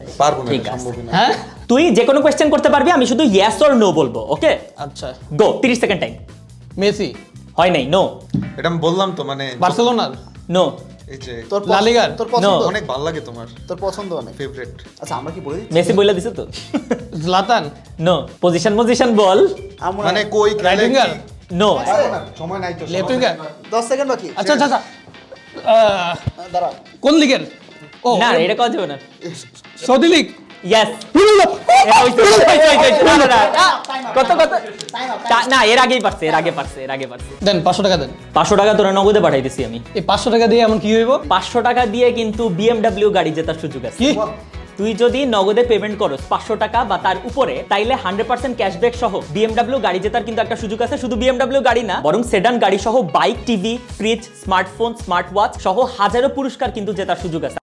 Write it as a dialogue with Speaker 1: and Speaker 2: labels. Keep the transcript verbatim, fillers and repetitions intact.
Speaker 1: পারবো না,
Speaker 2: ঠিক আছে।
Speaker 1: সম্ভব না।
Speaker 3: হ্যাঁ
Speaker 2: তুই যে কোনো কোয়েশ্চেন করতে পারবি, আমি শুধু ইয়েস অর নো বলবো। ওকে
Speaker 3: আচ্ছা
Speaker 2: গো, তিরিশ সেকেন্ড টাইম।
Speaker 3: মেসি
Speaker 2: হয় নাই, নো
Speaker 1: এটা আমি বললাম তো, মানে
Speaker 3: বার্সেলোনার
Speaker 2: নো
Speaker 1: এই যে
Speaker 4: তোর
Speaker 3: লা লিগার?
Speaker 4: তোর পছন্দ
Speaker 1: অনেক ভালো লাগে তোমার
Speaker 4: তোর পছন্দ অনেক
Speaker 1: ফেভারিট।
Speaker 4: আচ্ছা আমরা কি বলে দিচ্ছি
Speaker 2: মেসি বইলা দিছে তো।
Speaker 3: জলাতান
Speaker 2: নো পজিশন পজিশন বল।
Speaker 4: আমরা
Speaker 1: মানে কই খেলে
Speaker 3: রাইট উইঙ্গার
Speaker 1: কি-
Speaker 2: নো
Speaker 1: পারবো না, সময় নাই তো।
Speaker 3: লেফট উইঙ্গার
Speaker 4: দশ সেকেন্ড বাকি
Speaker 3: আচ্ছা আচ্ছা আচ্ছা আহ,
Speaker 4: দাঁড়া
Speaker 3: কোন লিগের ও
Speaker 2: না এটা কথা যাবে না।
Speaker 3: সৌদি লিগ
Speaker 2: ইয়েস কত কত তা- না এর আগেই পারছে, এর আগে পারছে, এর আগে পারছে।
Speaker 3: দেন পাঁচশো টাকা দেন
Speaker 2: পাঁচশো টাকা তোরা নগদে পাঠাই দিছি আমি।
Speaker 3: এই পাঁচশো টাকা দিয়ে এমন কি হইব
Speaker 2: পাঁচশো টাকা দিয়ে কিন্তু বিএমডাব্লিউ গাড়ি জেতার সুযোগ আছে।
Speaker 3: কি
Speaker 2: তুই যদি নগদে পেমেন্ট করস পাঁচশো টাকা বা তার উপরে, তাইলে হান্ড্রেড পার্সেন্ট ক্যাশব্যাক সহ বিএমডাব্লিউ গাড়ি জেতার কিন্তু একটা সুযোগ আছে। শুধু বিএমডাব্লিউ গাড়ি না, বরং সেডান গাড়ি সহ bike, TV, fridge, smartphone, smart watch সহ হাজারো পুরস্কার কিন্তু জেতার সুযোগ আছে।